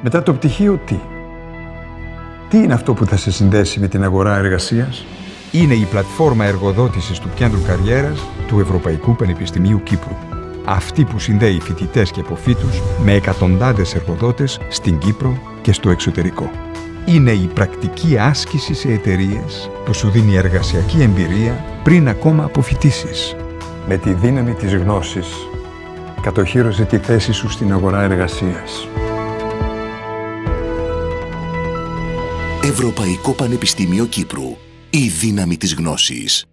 Μετά το πτυχίο τι? Τι είναι αυτό που θα σε συνδέσει με την αγορά εργασίας? Είναι η πλατφόρμα εργοδότησης του κέντρου καριέρας του Ευρωπαϊκού Πανεπιστημίου Κύπρου. Αυτή που συνδέει φοιτητές και αποφύτους με εκατοντάδες εργοδότες στην Κύπρο και στο εξωτερικό. Είναι η πρακτική άσκηση σε εταιρείες που σου δίνει εργασιακή εμπειρία πριν ακόμα αποφοιτήσεις. Με τη δύναμη της γνώσης, κατοχύρωσε τη θέση σου στην αγορά εργασίας. Ευρωπαϊκό Πανεπιστήμιο Κύπρου. Η δύναμη της γνώσης.